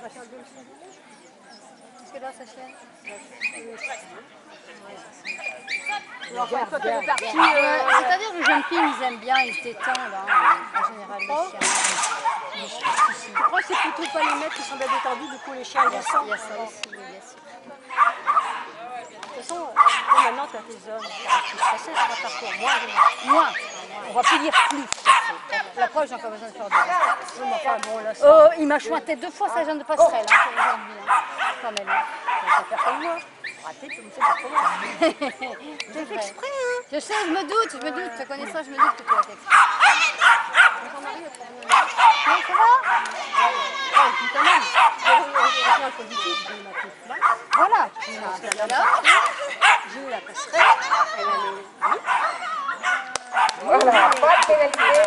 Est-ce que là, ça chienne? C'est-à-dire que les jeunes filles, ils aiment bien, ils se détendent, hein, en général, les chiens. Je crois que c'est plutôt pas les maîtres qui sont bien détendus, du coup les chiens ils descendent. Il y a ça aussi, oui, bien sûr. De toute façon, toi maintenant tu as tes hommes, tu es stressé sur un parcours. Moi, On va plus dire plus. la preuve, j'ai encore besoin de faire des Enfin bon, là, ça... il m'a chointé 2 fois sa gêne de passerelle, hein, aujourd'hui, hein, quand même. Tu vas faire comme moi. Raté, tu me fais pas comment. J'ai fait exprès, hein. Je sais, je me doute, je connais ça, je me doute que tu as fait exprès. Ton mari est très bien. Non, ça va? Ah, et puis quand même, j'ai un positif, j'ai eu ma petite flamme. Voilà. J'ai eu la passerelle, elle allait vite. Voilà, pas de pénalité.